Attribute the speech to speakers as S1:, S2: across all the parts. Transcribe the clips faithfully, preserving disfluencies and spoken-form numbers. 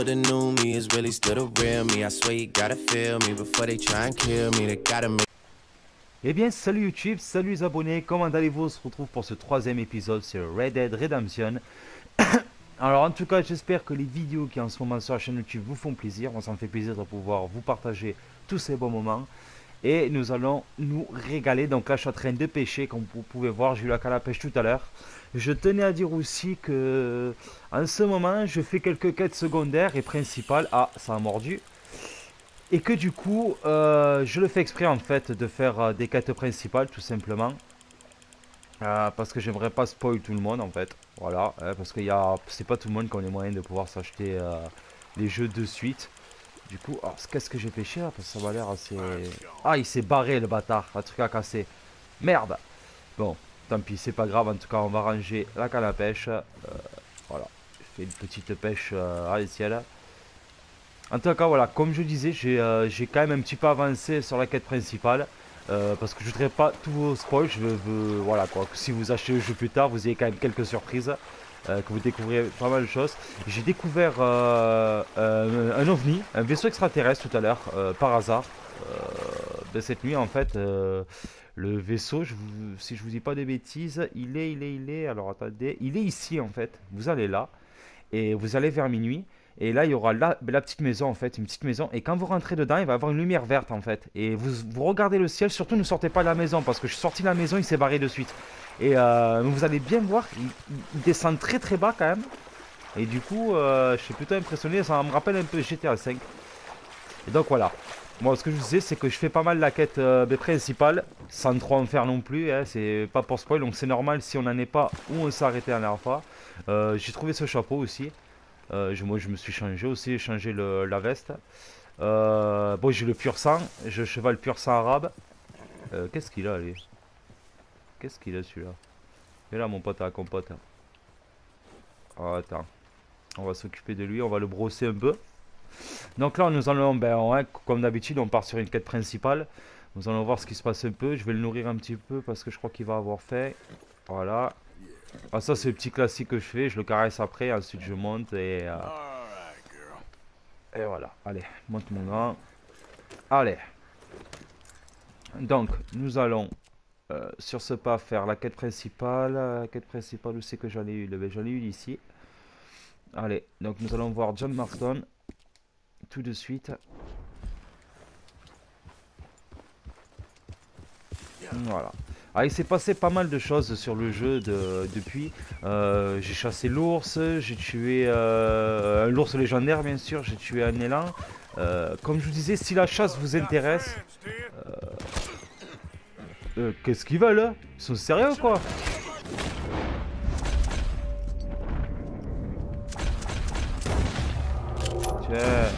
S1: the new me is really still the real me. I swear you gotta feel me before they try and kill me. They gotta make.
S2: Eh bien salut YouTube, salut les abonnés, comment allez-vous? On se retrouve pour ce troisième épisode sur Red Dead Redemption. Alors en tout cas j'espère que les vidéos qui en ce moment sur la chaîne YouTube vous font plaisir. On s'en fait plaisir de pouvoir vous partager tous ces bons moments. Et nous allons nous régaler. Donc là je suis en train de pêcher, comme vous pouvez voir, j'ai eu la canne à pêche tout à l'heure. Je tenais à dire aussi que en ce moment je fais quelques quêtes secondaires et principales. Ah, ça a mordu. Et que du coup, euh, je le fais exprès en fait de faire euh, des quêtes principales tout simplement. Euh, parce que j'aimerais pas spoil tout le monde en fait. Voilà, hein, parce que c'est pas tout le monde qui a les moyens de pouvoir s'acheter euh, les jeux de suite. Du coup, alors qu'est-ce que j'ai pêché là? Parce que ça m'a l'air assez... Ah, il s'est barré le bâtard, un truc à casser. Merde. Bon, tant pis, c'est pas grave. En tout cas, on va ranger la canne à pêche. Euh, voilà, je fais une petite pêche euh, à ciel. En tout cas, voilà, comme je disais, j'ai euh, quand même un petit peu avancé sur la quête principale. Euh, parce que je voudrais pas tout vous spoil. Je veux, veux- voilà quoi, que si vous achetez le jeu plus tard, vous ayez quand même quelques surprises. Euh, que vous découvrirez pas mal de choses. J'ai découvert euh, euh, un ovni, un vaisseau extraterrestre tout à l'heure, euh, par hasard, euh, de cette nuit en fait. Euh, le vaisseau, je vous, si je vous dis pas de bêtises, il est, il est, il est, alors attendez, il est ici en fait. Vous allez là, et vous allez vers minuit. Et là, il y aura la, la petite maison en fait, une petite maison. Et quand vous rentrez dedans, il va y avoir une lumière verte en fait. Et vous, vous regardez le ciel, surtout ne sortez pas de la maison parce que je suis sorti de la maison, il s'est barré de suite. Et euh, vous allez bien voir, il, il descend très très bas quand même. Et du coup, euh, je suis plutôt impressionné, ça me rappelle un peu G T A cinq. Et donc voilà. Moi, ce que je vous disais, c'est que je fais pas mal la quête euh, principale, sans trop en faire non plus, hein, c'est pas pour spoil, donc c'est normal si on n'en est pas où on s'est arrêté la dernière fois. Euh, J'ai trouvé ce chapeau aussi. Euh, je, moi, je me suis changé aussi, j'ai changé le, la veste. Euh, bon, j'ai le pur sang, j'ai le cheval pur sang arabe. Euh, Qu'est-ce qu'il a, lui? Qu'est-ce qu'il a, celui-là? Et là, mon pote à la compote. Oh, attends. On va s'occuper de lui, on va le brosser un peu. Donc là, nous allons, ben, ouais, comme d'habitude, on part sur une quête principale. Nous allons voir ce qui se passe un peu. Je vais le nourrir un petit peu parce que je crois qu'il va avoir faim. Voilà. Ah, ça, c'est le petit classique que je fais. Je le caresse après. Ensuite, je monte et... euh, et voilà. Allez, monte mon grand. Allez. Donc, nous allons euh, sur ce pas faire la quête principale. La quête principale, où c'est que j'en ai eu? Ben, j'en ai eu ici. Allez, donc nous allons voir John Marston tout de suite. Voilà. Ah, il s'est passé pas mal de choses sur le jeu de, depuis. Euh, j'ai chassé l'ours, j'ai tué euh, l'ours légendaire bien sûr, j'ai tué un élan. Euh, comme je vous disais, si la chasse vous intéresse... Euh, euh, Qu'est-ce qu'ils veulent là? Ils sont sérieux quoi? Tiens.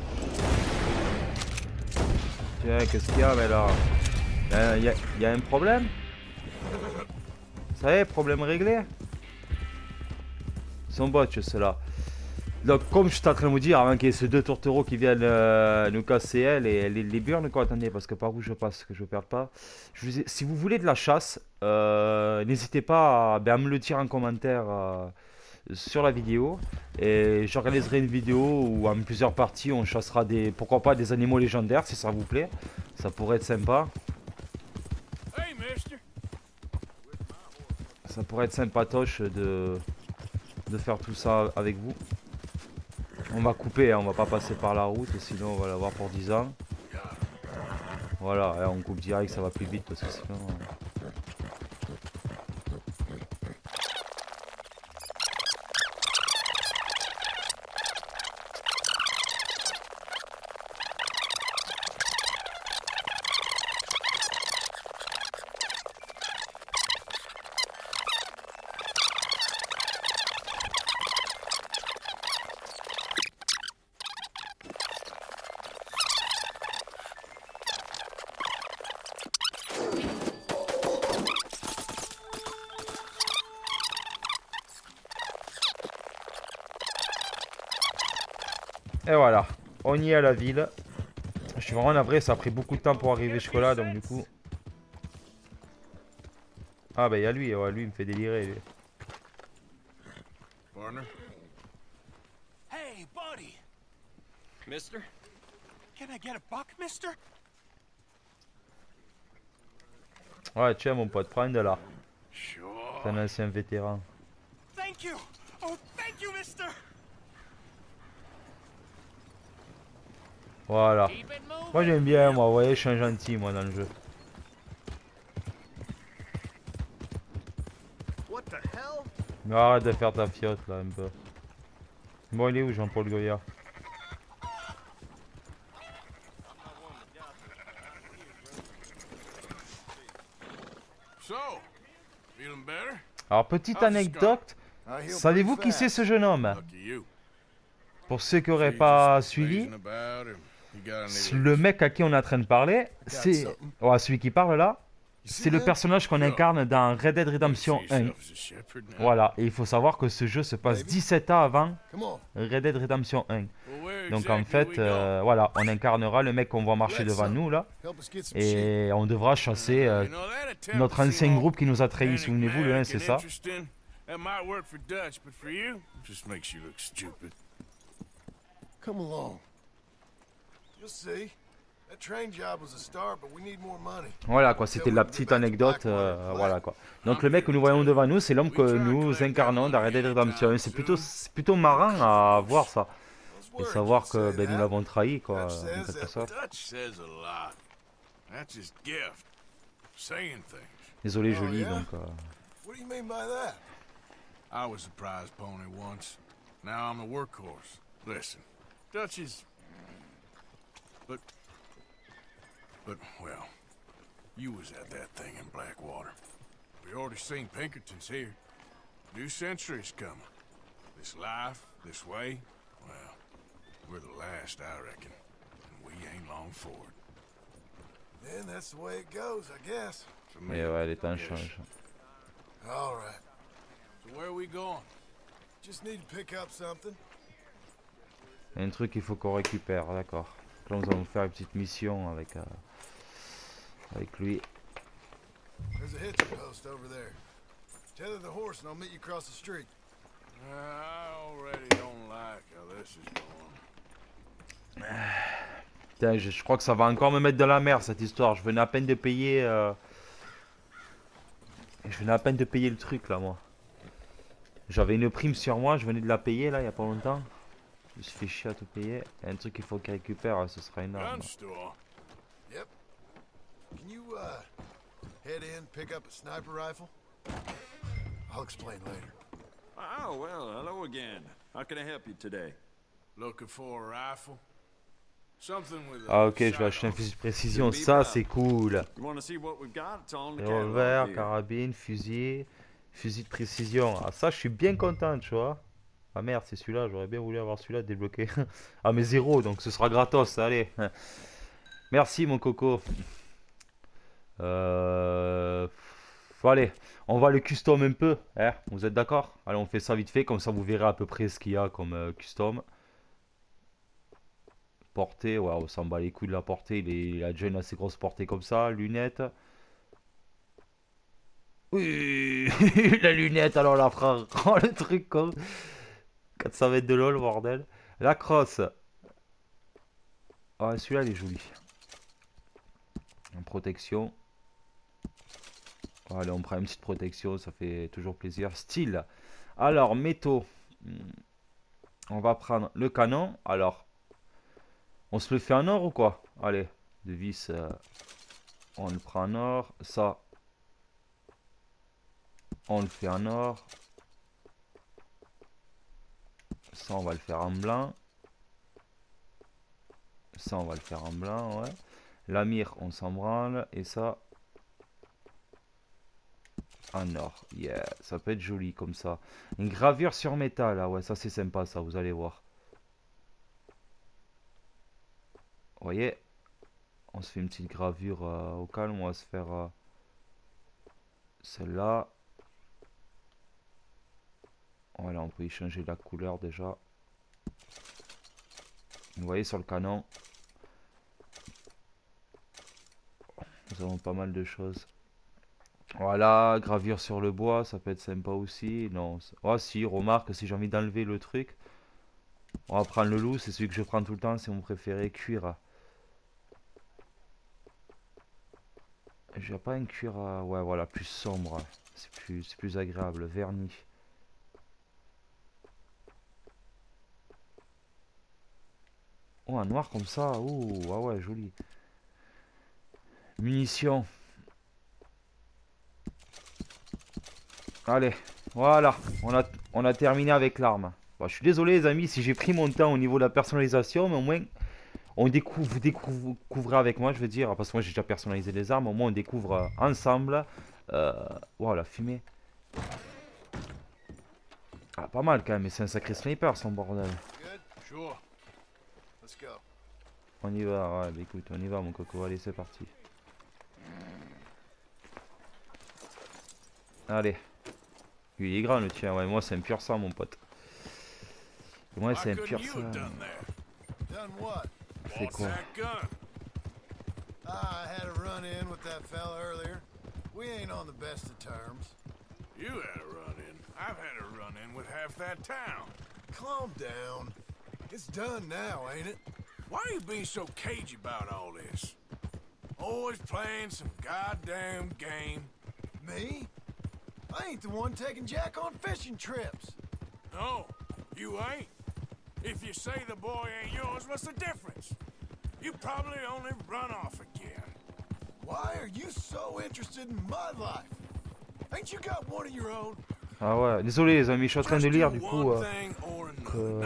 S2: Tiens, qu'est-ce qu'il y a mais là? Il y, a, y a un problème? Ça y est, problème réglé? Ils sont botches ceux-là. Donc comme je suis en train de vous dire, avant qu'il y ait ces deux tourtereaux qui viennent euh, nous casser elle et les, les burnes quoi, attendez, parce que par où je passe, que je ne perde pas. Je vous ai, si vous voulez de la chasse, euh, n'hésitez pas à, ben, à me le dire en commentaire euh, sur la vidéo. Et j'organiserai une vidéo où en plusieurs parties on chassera des, pourquoi pas des animaux légendaires si ça vous plaît. Ça pourrait être sympa. Ça pourrait être sympatoche de, de faire tout ça avec vous. On va couper, hein, on va pas passer par la route, sinon on va l'avoir pour dix ans. Voilà, hein, on coupe direct, ça va plus vite parce que sinon... Euh... Et voilà, on y est à la ville. Je suis vraiment navré, ça a pris beaucoup de temps pour arriver jusque là, donc du coup... Ah bah il y a lui, ouais, lui il me fait délirer lui.
S3: Hey, buddy. Mister?
S4: Can I get a buck, mister?
S2: Ouais, tiens, mon pote, prends un dollar.
S4: Sure.
S2: C'est un ancien vétéran.
S4: Thank you. Oh, thank you, mister.
S2: Voilà.
S1: Keep it moving.
S2: Moi, j'aime bien, moi. Vous voyez, je suis un gentil, moi, dans le jeu.
S3: What the hell?
S2: Mais arrête de faire ta fiotte, là, un peu. Bon, il est où, Jean-Paul Goya?
S4: So, feeling better?
S2: Alors, petite anecdote. Savez-vous qui c'est ce jeune homme?
S4: Lucky you.
S2: Pour ceux qui n'auraient pas suivi,
S4: Blazing about or you got
S2: c'est
S4: any
S2: le mec à qui on est en train de parler, c'est... Ouais, celui qui parle là, c'est le personnage qu'on incarne dans Red Dead Redemption un. Voilà, et il faut savoir que ce jeu se passe dix-sept ans avant Red Dead Redemption un. Donc en fait, euh, voilà, on incarnera le mec qu'on voit marcher devant nous là, et on devra chasser euh, notre ancien groupe qui nous a trahis. Souvenez-vous, le un, c'est ça.
S4: That might work for Dutch, but for you, it just makes you look stupid.
S5: Come along. You'll see. That train job was a start, but we need more money.
S2: Voilà quoi, c'était la petite anecdote, euh, voilà quoi. Donc le mec que nous voyons devant nous, c'est l'homme que nous incarnons dans Red Dead Redemption. C'est plutôt, c'est plutôt marrant à voir ça. Et savoir que ben, nous l'avons trahi quoi, en quelque sorte.
S4: Dutch says a lot. That's his gift. Saying things.
S2: Désolé, je lis donc. Euh...
S5: What do you mean by that?
S4: I was a prize pony once. Now I'm a workhorse. Listen, Dutch is... But... But, well, you was at that thing in Blackwater. We already seen Pinkertons here. New century's coming. This life, this way, well, we're the last, I reckon. And we ain't long for it.
S5: Then that's the way it goes, I guess.
S4: For me,
S2: Et ouais, les temps
S4: yes.
S2: changent.
S5: All right.
S4: So where are we going?
S5: Just need to pick up something.
S2: Il y a un truc qu'il faut qu'on récupère, d'accord. Là, nous allons faire une petite mission avec, euh, avec lui.
S5: There's a hitching post over there. Tether the horse and I'll meet you across the street.
S4: I already don't like how this is going.
S2: Putain, je, je crois que ça va encore me mettre dans la merde cette histoire. Je venais à peine de payer. Euh... Je venais à peine de payer le truc là, moi. J'avais une prime sur moi, je venais de la payer là, il y a pas longtemps. Je me suis fait chier à tout payer. Il y a un truc qu'il faut qu'il récupère, ce sera énorme.
S4: Gun store.
S5: Yep. Can you, uh, head in, pick up a sniper rifle? I'll explain later.
S3: Oh, well, hello again. How can I help you today?
S4: Looking for a rifle? Something with a
S2: Ah ok, je vais
S4: sight
S2: acheter un
S4: on
S2: fusil de précision, ça c'est cool.
S3: You want to see what we've got? It's all in the
S2: Revolver,
S3: catalog here.
S2: carabine, fusil, fusil de précision. Ah ça je suis bien content, tu vois. Ah merde, c'est celui-là, j'aurais bien voulu avoir celui-là débloqué. Ah mais zéro, donc ce sera gratos, allez. Merci mon coco. Euh... Bon, allez, on va le custom un peu, hein, vous êtes d'accord? Allez, on fait ça vite fait, comme ça vous verrez à peu près ce qu'il y a comme euh, custom. Portée, ouais, on s'en bat les couilles de la portée, il, est, il a déjà une assez grosse portée comme ça, lunettes. Oui, la lunette, alors la frère, oh, le truc comme quatre cents mètres de lol, bordel. La crosse. Ah, celui-là, il est joli. En protection. Allez, on prend une petite protection, ça fait toujours plaisir. Style. Alors, métaux. On va prendre le canon. Alors, on se le fait en or ou quoi? Allez, de vis, euh, on le prend en or. Ça, on le fait en or. Ça, on va le faire en blanc. Ça, on va le faire en blanc, ouais. La mire, on s'en branle. Et ça, en or. Yeah, ça peut être joli comme ça. Une gravure sur métal, ah ouais, ça c'est sympa, ça, vous allez voir. Vous voyez, on se fait une petite gravure euh, au calme. On va se faire euh, celle-là. Voilà, on peut y changer la couleur déjà. Vous voyez sur le canon, nous avons pas mal de choses. Voilà, gravure sur le bois, ça peut être sympa aussi. Non, ah si, remarque, si j'ai envie d'enlever le truc, On va prendre le loup, c'est celui que je prends tout le temps, c'est mon préféré, cuir. J'ai pas un cuir, à... ouais voilà, plus sombre, c'est plus, c'est plus agréable, vernis. Oh, un noir comme ça, ouh, ah ouais, joli. Munitions. Allez, voilà, on a, on a terminé avec l'arme. Bon, je suis désolé les amis si j'ai pris mon temps au niveau de la personnalisation, mais au moins on découvre, vous découvrez avec moi, je veux dire, parce que moi j'ai déjà personnalisé les armes, au moins on découvre euh, ensemble. Euh, wow, la fumée. Ah, pas mal quand même, mais c'est un sacré sniper son bordel.
S5: Good? Sure. Let's go.
S2: On y va, ouais, bah écoute, on y va mon coco, allez c'est parti. Allez. Lui, il est grand le tien, ouais, moi c'est un pur sang mon pote. Et moi c'est un pur sang.
S5: Done what?
S2: C'est quoi?
S5: I had a run-in with that fella earlier. We ain't on the best of terms.
S4: You had a run-in. I've had a run-in with half that town.
S5: Calm down. It's done now, ain't it?
S4: Why are you being so cagey about all this? Always playing some goddamn game.
S5: Me? I ain't the one taking Jack on fishing trips.
S4: No, you ain't. If you say the boy ain't yours, what's the difference? You probably only run off again.
S5: Why are you so interested in my life? Ain't you got one of your own?
S2: Ah ouais, désolé les amis, je suis en train de lire du coup. Euh, que...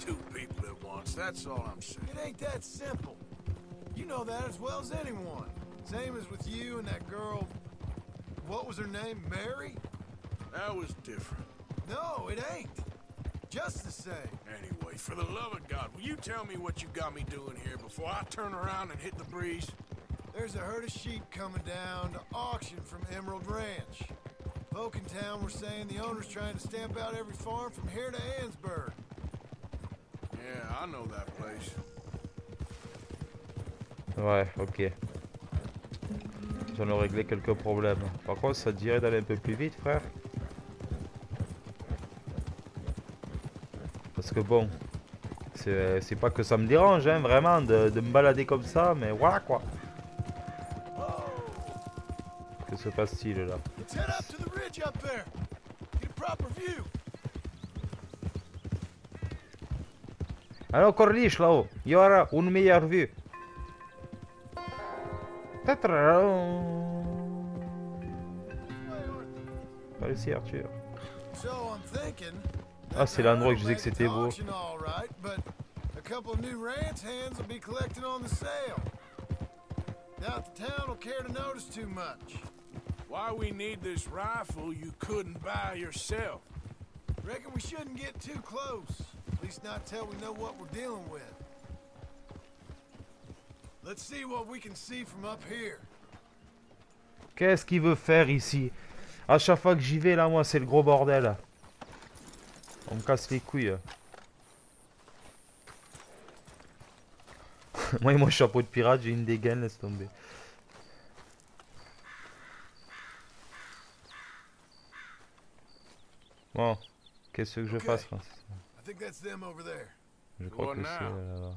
S5: It ain't that simple. You know that as well as anyone. Same as with you and that girl. What was her name? Mary?
S4: That was different.
S5: No, it ain't. Just the same.
S4: Anyway, for the love of God, will you tell me what you got me doing here before I turn around and hit the breeze?
S5: There's a herd of sheep coming down to auction from Emerald Ranch. Folk in town were saying the owner's trying to stamp out every farm from here to Ansburg.
S4: Yeah, I know that place.
S2: Ouais, ok. J'en ai réglé quelques problèmes. Par contre, ça te dirait d'aller un peu plus vite, frère? Parce que bon, c'est pas que ça me dérange, hein, vraiment, de, de me balader comme ça, mais voilà quoi. Que se passe-t-il là? Alors Corniche là-haut, il y aura une meilleure vue. Peut-être... Pas réussi Arthur. Ah, c'est l'endroit que je disais que c'était beau.
S4: Why we need this rifle you couldn't buy yourself?
S5: Reckon we shouldn't get too close. At least not till we know what we're dealing with. Let's see what we can see from up here.
S2: Qu'est-ce qu'il veut faire ici? À chaque fois que j'y vais là, moi, c'est le gros bordel. On me casse les couilles. Moi et mon chapeau de pirate, j'ai une dégaine, laisse tomber. Bon, qu'est-ce que je fasse, Francis? Je crois que c'est là-bas.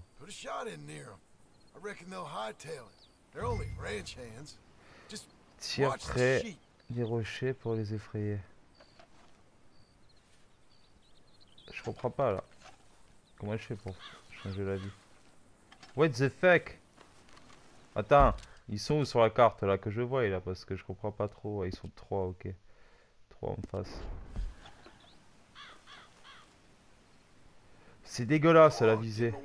S2: Tire près des rochers pour les effrayer. Je comprends pas là. Comment je fais pour changer la vie? What the fuck? Attends, ils sont où sur la carte là que je vois là? Parce que je comprends pas trop. Ils sont trois, ok. Trois en face. C'est dégueulasse la visée.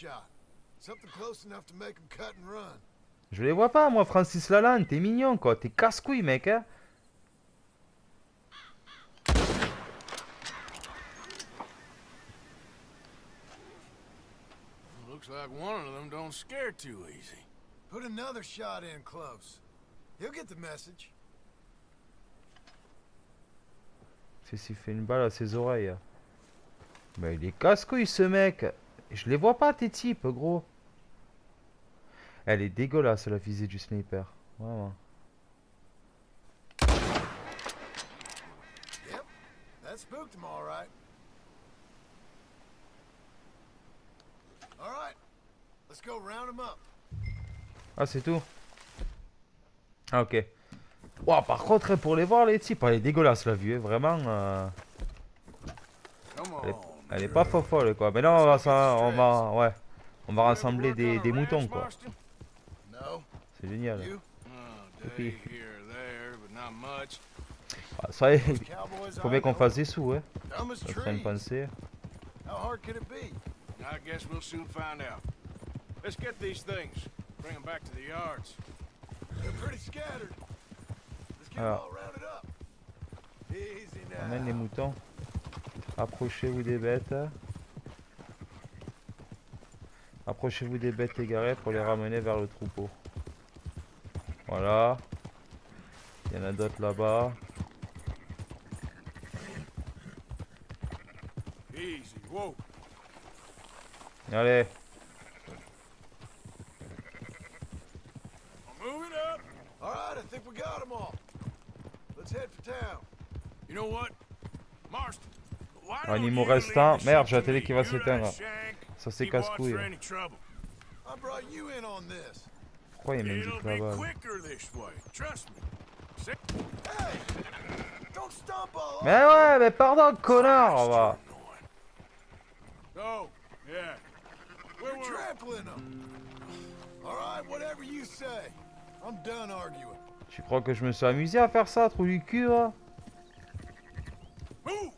S2: Je les vois pas moi, Francis Lalanne, t'es mignon quoi, t'es casse-couille mec hein.
S4: Looks like one of them don't scare too easy.
S5: Put another shot in close. He'll get the message.
S2: C'est s'il fait une balle à ses oreilles. Mais il est casse-couille ce mec. Je les vois pas tes types gros. Elle est dégueulasse la visée du sniper. Vraiment.
S5: Yep, that spooked him all right. go round 'em up.
S2: Ah, c'est tout. Ah, ok. Wow, par contre, hein, pour les voir, les types, elle est dégueulasse la vue, hein, vraiment. euh,
S4: Come
S2: Elle est,
S4: on.
S2: elle est pas fo- folle, quoi. Mais là, on va, ça, on va, ouais, on va rassembler des, des moutons, quoi.
S5: No.
S2: C'est génial.
S5: You?
S4: Oh, day here or there, but not much.
S2: Ah, ça y est,
S5: Those cowboys
S2: faut bien
S5: I
S2: qu'on
S5: know,
S2: fasse des sous, hein.
S5: dumb as
S2: Ça serait une
S5: trees.
S2: pensée.
S5: How hard could it be?
S4: I guess we'll soon find out. Let's get these things. Bring them back to the yards.
S5: They're pretty scattered. Let's get 'em
S2: Alors.
S5: all rounded up. Easy
S2: Amène les
S5: now.
S2: moutons. Approchez-vous des bêtes. Approchez-vous des bêtes égarées pour les ramener vers le troupeau. Voilà. Il y en a d'autres là-bas.
S4: Easy. Whoa.
S2: Allez.
S4: Move it up.
S5: All right, I think we got 'em all. Let's head for town.
S4: You know what? Marston. Why don't
S2: Animaux
S4: you leave
S2: restants.
S4: the
S2: Merde,
S4: shit
S2: j'ai la
S4: to
S2: télé
S4: me?
S2: qui va
S4: You're
S2: s'éteindre.
S4: that shank.
S2: Ça c'est
S4: Keep watch
S2: casse-couille.
S4: for any trouble.
S5: I brought you in on this.
S2: Pourquoi il
S4: It'll
S2: m'indique
S4: be
S2: là-bas?
S4: quicker this way. Trust me. See?
S5: Hey! Don't stomp all
S2: Mais ouais, mais pardon, connard, va.
S4: Oh, yeah. Where
S5: You're
S4: were
S5: trampling them. All right, whatever you say. I'm done arguing.
S2: Tu crois que je me suis amusé à faire ça, trou du cul, hein?
S4: Move!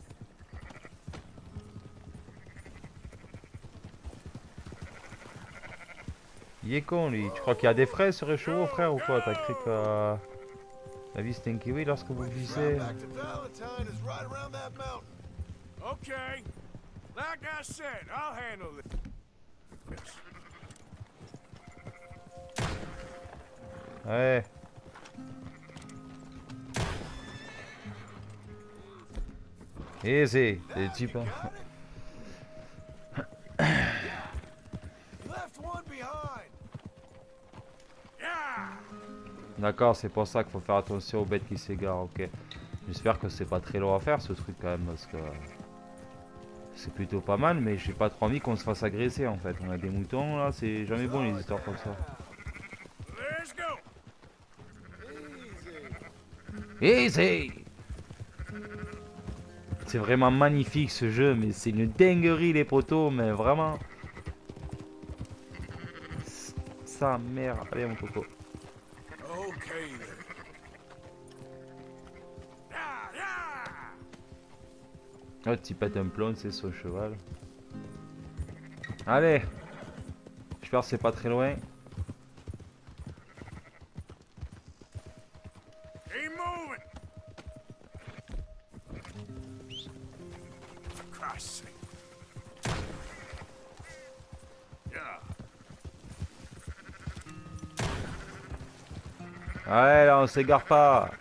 S2: Il est con, lui. Tu crois qu'il y a des frais sur les chevaux, frère, ou quoi? T'as cru que euh, la vie c'était un kiwi lorsque vous vissez?
S5: Route back to Valentine is right around that mountain.
S4: Okay. Like I said, I'll handle this.
S2: Ouais. Easy, c'est des types. Hein.
S5: Left one behind.
S4: Yeah!
S2: D'accord, c'est pour ça qu'il faut faire attention aux bêtes qui s'égarent, ok. J'espère que c'est pas très long à faire ce truc quand même, parce que c'est plutôt pas mal, mais j'ai pas trop envie qu'on se fasse agresser en fait. On a des moutons là, c'est jamais bon les histoires comme ça.
S4: Let's go!
S5: Easy.
S2: Easy! C'est vraiment magnifique ce jeu, mais c'est une dinguerie les potos, mais vraiment. Sa mère, allez mon coco.
S4: Okay then. Yeah, yeah!
S2: Oh, tu pètes un plomb, c'est son cheval. Allez! J'espère que c'est pas très loin.
S4: Keep moving! For Christ's sake. Yeah.
S2: Ouais, là on s'égare pas.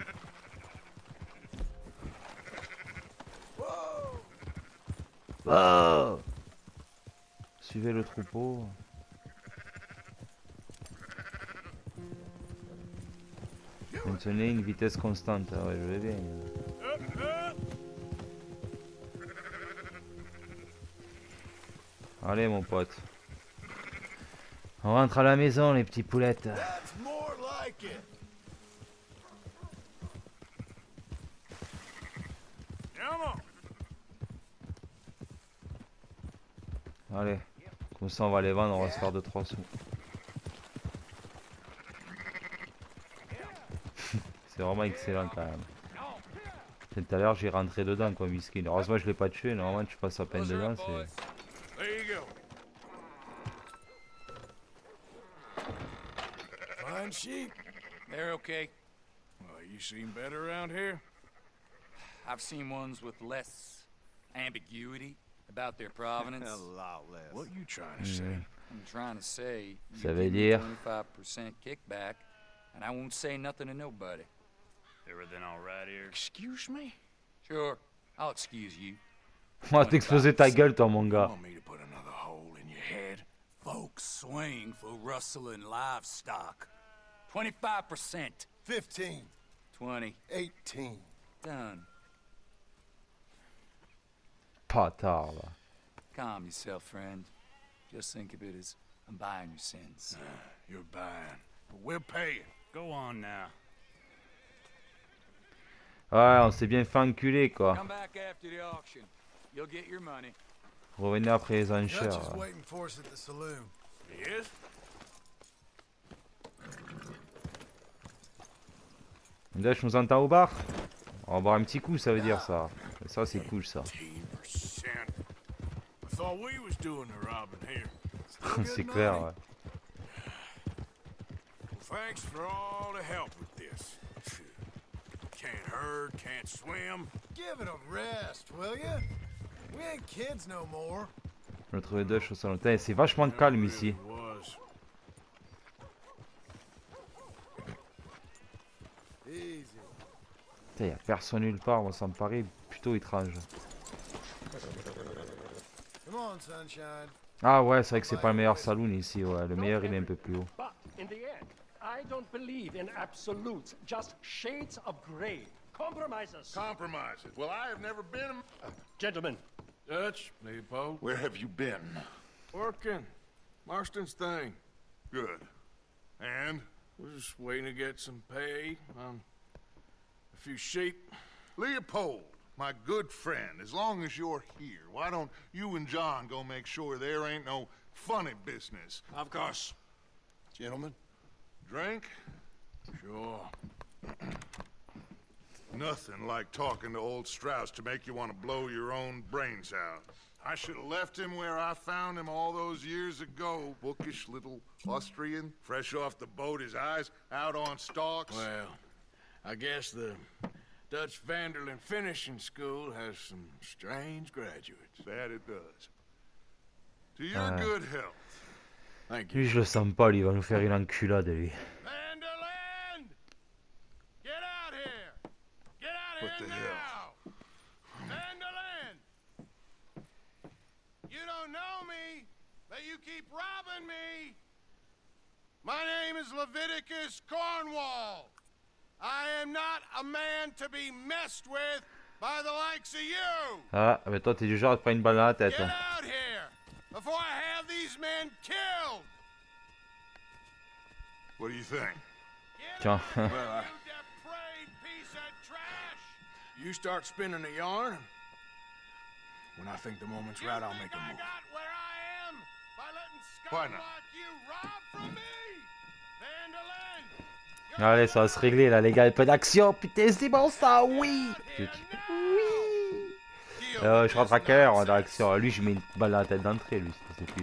S2: Oh, suivez le troupeau. Maintenez une vitesse constante. Ah ouais, je vais bien.
S4: Up, up!
S2: Allez mon pote. On rentre à la maison les petits poulettes.
S5: That's more like it.
S4: Come on!
S2: Allez. Comme ça on va les vendre, on va se faire deux trois sous. C'est vraiment excellent quand même. Tout à l'heure j'ai rentré dedans quoi, miskin. Heureusement je l'ai pas tué, normalement tu passes à peine dedans, c'est...
S4: There you go.
S5: Fine sheep.
S6: They're okay.
S4: Well, you seem better around here.
S6: I've seen ones with less ambiguity about their provenance.
S3: lot less.
S4: What you trying to say?
S6: I'm trying to say, you
S2: Ça veut
S6: give me
S2: dire?
S6: twenty-five percent kickback, and I won't say nothing to nobody.
S7: Everything all right here?
S4: Excuse me?
S6: Sure, I'll excuse you.
S2: On va t'exploser ta gueule toi mon
S4: You
S2: gars.
S4: want me to put another hole in your head?
S6: Folks swing for rustling livestock. twenty-five percent.
S5: Fifteen.
S6: twenty.
S5: Eighteen.
S6: Done.
S2: Pas tard là.
S6: Calm yourself, friend. Just think of it as I'm buying your sins.
S4: You're buying, but we're paying.
S7: Go on now.
S2: Ouais, on s'est bien fait enculer quoi.
S6: Come back after the auction. You'll get your money.
S2: Revenez après les
S5: Dutch
S2: enchères.
S5: is
S2: Ouais.
S5: waiting for us at the saloon.
S4: Yes?
S2: Dutch nous entend au bar. On va boire un petit coup, ça veut dire ça. Et ça c'est cool ça.
S4: eighteen percent. I thought we was doing the robbing here.
S2: C'est clair. Ouais.
S4: Well, thanks for all the help with this. Can't herd, can't swim.
S5: Give it a rest, will ya? We ain't kids no more.
S2: Je vais trouver Dutch au salon. Putain, c'est vachement calme ici.
S4: It was.
S5: Easy.
S2: Putain, y a personne nulle part, moi ça me paraît plutôt étrange.
S5: Come on, sunshine.
S2: Ah ouais, c'est vrai que c'est pas le meilleur saloon ici, ouais. Le meilleur il est un peu plus haut.
S8: But in the end, I don't believe in absolutes, just shades of gray. Compromises.
S4: Compromises. Well, I have never been.
S8: Gentlemen,
S4: Dutch, Leopold.
S9: Where have you been?
S4: Working. Marston's thing. Good. And we're just waiting to get some pay on a few sheep.
S9: Leopold, my good friend, as long as you're here, why don't you and John go make sure there ain't no funny business?
S4: Of course.
S9: Gentlemen, drink?
S4: Sure.
S9: Nothing like talking to old Strauss to make you want to blow your own brains out. I should have left him where I found him all those years ago. Bookish little Austrian, fresh off the boat, his eyes out on stalks.
S4: Well, I guess the Dutch Vanderlyn Finishing School has some strange graduates.
S9: That it does. To your
S2: Ah.
S9: good health.
S4: Thank you.
S2: Lui je le sens pas, lui, il va nous faire une enculade lui.
S4: Vanderlyn! Get out here! Get out
S9: What
S4: here
S9: the
S4: now! Vanderlyn! You don't know me, but you keep robbing me! My name is Leviticus Cornwall. I am not a man to be messed with by the likes of you!
S2: Ah, mais toi t'es du genre à te prendre une balle dans la tête.
S4: Get
S2: hein.
S4: out here before I have these men killed!
S9: What do you think?
S4: Get
S2: Tiens.
S4: out, you depraved piece of trash! You start spinning the yarn. When I think the moment's right, I'll make a move. Got where I am by letting
S9: Why
S4: scum
S9: not?
S4: like you rob from me? Vanderlyn!
S2: Allez, ça va se régler là, les gars. Un peu d'action, putain, c'est bon ça, oui.
S4: Oui!
S2: Euh, je rentre à quelle heure en action? Lui, je mets une balle dans la tête d'entrée, lui, c'est plus.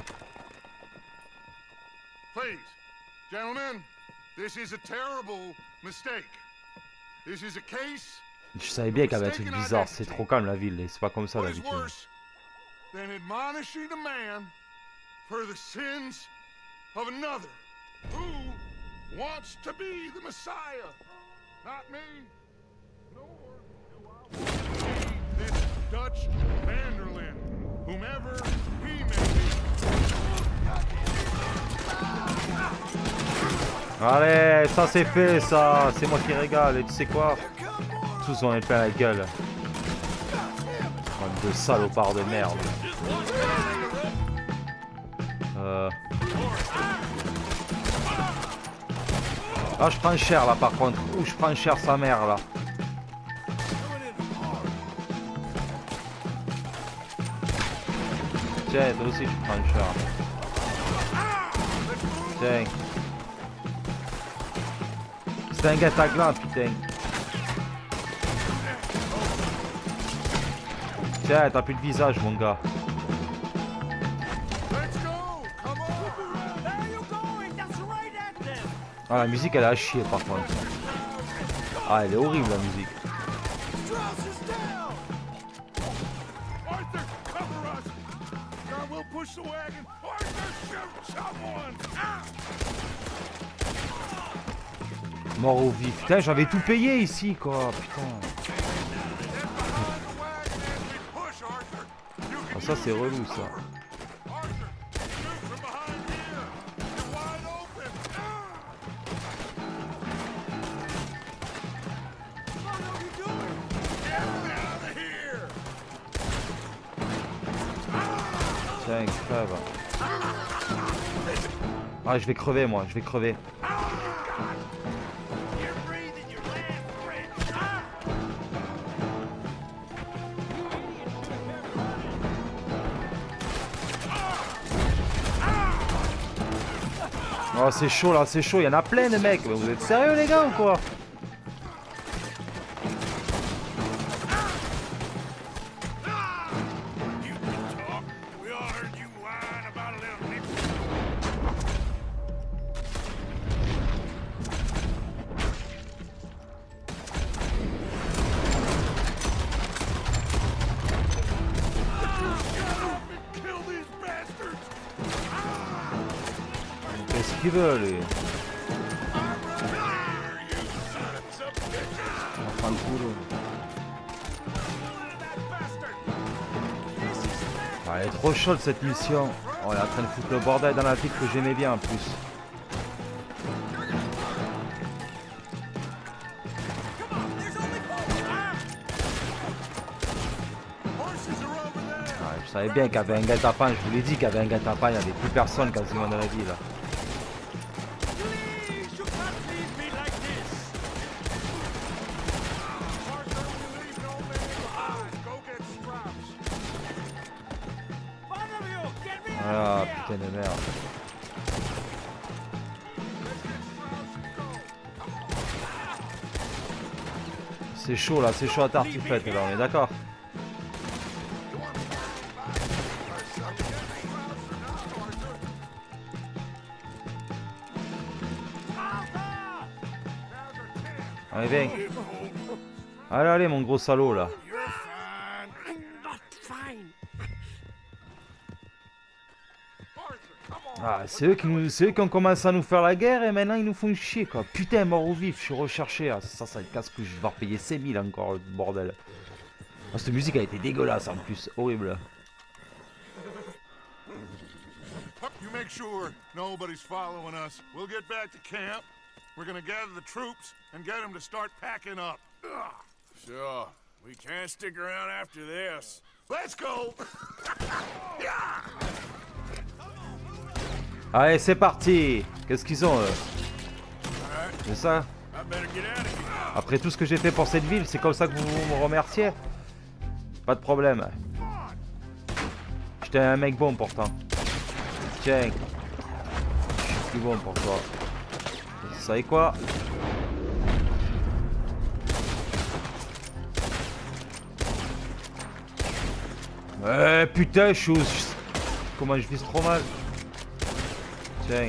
S9: Please, gentlemen, this is a terrible mistake. This is a case.
S2: Je savais bien qu'il y avait un truc bizarre, c'est trop calme la ville, et c'est pas comme ça
S9: What is
S2: d'habitude.
S9: worse than admonishing a man for the sins of another who wants to be the Messiah? Not me, nor do I want to be this Dutch Vanderlyn, whomever he may be.
S2: Allez, ça c'est fait, ça, c'est moi qui régale, et tu sais quoi? Tous on est plein la gueule. Bande de salopards de merde. Euh... Ah, je prends cher là par contre. Ouh, je prends cher sa mère là. Tiens, toi aussi tu prends cher. Tiens. C'est un gâte à gland, putain. Tiens, t'as plus de visage, mon gars. Ah, la musique elle est à chier par contre. Ah, elle est horrible la musique.
S4: Arthur, cover us! John will push the wagon. Arthur, shoot someone! Ah!
S2: Mort au vif. Putain, j'avais tout payé ici, quoi. Putain. Ah, ça, c'est relou, ça. Tiens, crève. Ah, je vais crever moi, je vais crever. Oh, c'est chaud là, c'est chaud, il y en a plein de mecs. Vous êtes sérieux les gars ou quoi? Qu'est-ce qu'il veut lui? Enfin le boulot. Ah, elle est trop chaude cette mission. Oh, elle est en train de foutre le bordel dans la ville que j'aimais bien en plus. Ah, je savais bien qu'il y avait un guet-apens, je vous l'ai dit qu'il y avait un guet-apens, il n'y avait plus personne quasiment dans la ville. Ah putain de merde. C'est chaud là, c'est chaud à tartiflette là, on est d'accord. Allez viens. Allez allez mon gros salaud là. Ah, c'est eux, qui nous, c'est eux qui ont commencé à nous faire la guerre et maintenant ils nous font chier quoi. Putain, mort ou vif, je suis recherché. Ah, ça, ça casse que je vais devoir payer cinq mille encore, le bordel. Ah, cette musique a été dégueulasse en plus, horrible.
S9: You make sure nobody's following us. We'll get back to camp. We're gonna gather the troops and get them to start packing up. Ugh.
S4: Sure. We can't stick around after this.
S9: Let's go!
S2: Allez, c'est parti. Qu'est-ce qu'ils ont eux? C'est ça? Après tout ce que j'ai fait pour cette ville, c'est comme ça que vous me remerciez? Pas de problème. J'étais un mec bon pourtant. Tiens. Je suis plus bon pour toi. Vous savez quoi? Ouais, putain, je suis au... Comment je vise trop mal? Tiens.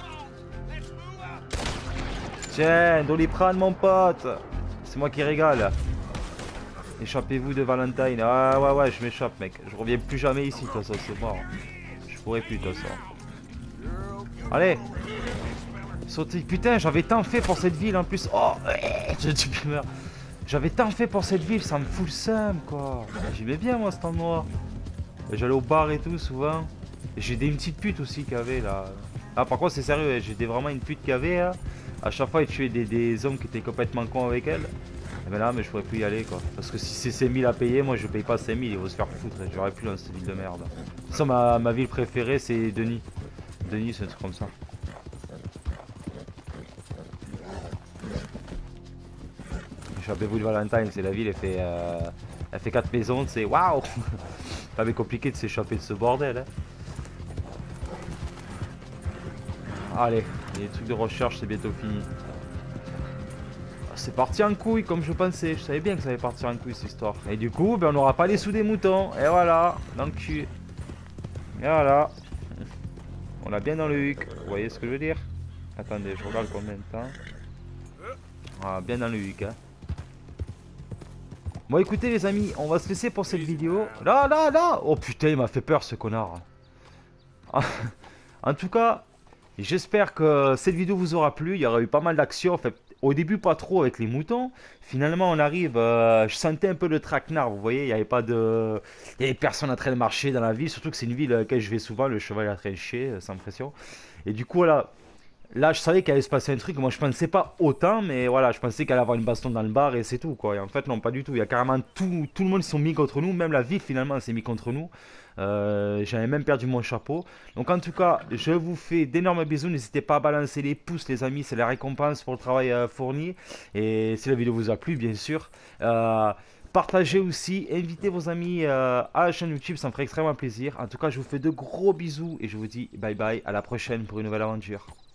S2: Tiens, Doliprane mon pote. C'est moi qui régale. Échappez-vous de Valentine. Ah ouais ouais, je m'échappe mec. Je reviens plus jamais ici de toute façon, c'est mort. Je pourrais plus de toute façon. Allez. Sautez. Putain, j'avais tant fait pour cette ville en plus. Oh, j'ai du merde. J'avais tant fait pour cette ville, ça me fout le seum quoi. J'aimais bien moi cet endroit. J'allais au bar et tout souvent. Et j'ai des une petite pute aussi qu'il y avait là. Ah par contre c'est sérieux, j'étais vraiment une pute qu'il y avait là. À chaque fois il tuait des, des hommes qui étaient complètement cons avec elle. Et ben là mais je pourrais plus y aller quoi. Parce que si c'est cinq mille à payer, moi je paye pas cinq mille, il va se faire foutre. J'aurais plus dans cette ville de merde. Ça ma, ma ville préférée c'est Denis. Denis c'est un truc comme ça. Échappez-vous de Valentine, c'est la ville, elle fait, euh, elle fait quatre maisons, c'est waouh. Ça va être compliqué de s'échapper de ce bordel. Hein. Allez, les trucs de recherche, c'est bientôt fini. C'est parti en couille comme je pensais. Je savais bien que ça allait partir en couille cette histoire. Et du coup, ben, on n'aura pas les sous des moutons. Et voilà, dans le cul. Et voilà. On l'a bien dans le huc. Vous voyez ce que je veux dire? Attendez, je regarde combien de temps. Ah, bien dans le huc. Hein. Bon écoutez les amis, on va se laisser pour cette vidéo. Là, là, là. Oh putain, il m'a fait peur ce connard. En tout cas, j'espère que cette vidéo vous aura plu. Il y aura eu pas mal d'action. En fait, au début pas trop avec les moutons. Finalement on arrive, euh, je sentais un peu le traquenard. Vous voyez, il n'y avait pas de... Il y avait personne en train de marcher dans la ville. Surtout que c'est une ville à laquelle je vais souvent. Le cheval est en train de chier, sans pression. Et du coup voilà. Là, je savais qu'il allait se passer un truc. Moi, je pensais pas autant, mais voilà, je pensais qu'il allait avoir une baston dans le bar et c'est tout, quoi. Et en fait, non, pas du tout. Il y a carrément tout, tout le monde qui se sont mis contre nous. Même la ville, finalement, s'est mis contre nous. Euh, J'avais même perdu mon chapeau. Donc, en tout cas, je vous fais d'énormes bisous. N'hésitez pas à balancer les pouces, les amis. C'est la récompense pour le travail euh, fourni. Et si la vidéo vous a plu, bien sûr. Euh, Partagez aussi, invitez vos amis euh, à la chaîne YouTube, ça me ferait extrêmement plaisir. En tout cas, je vous fais de gros bisous et je vous dis bye bye, à la prochaine pour une nouvelle aventure.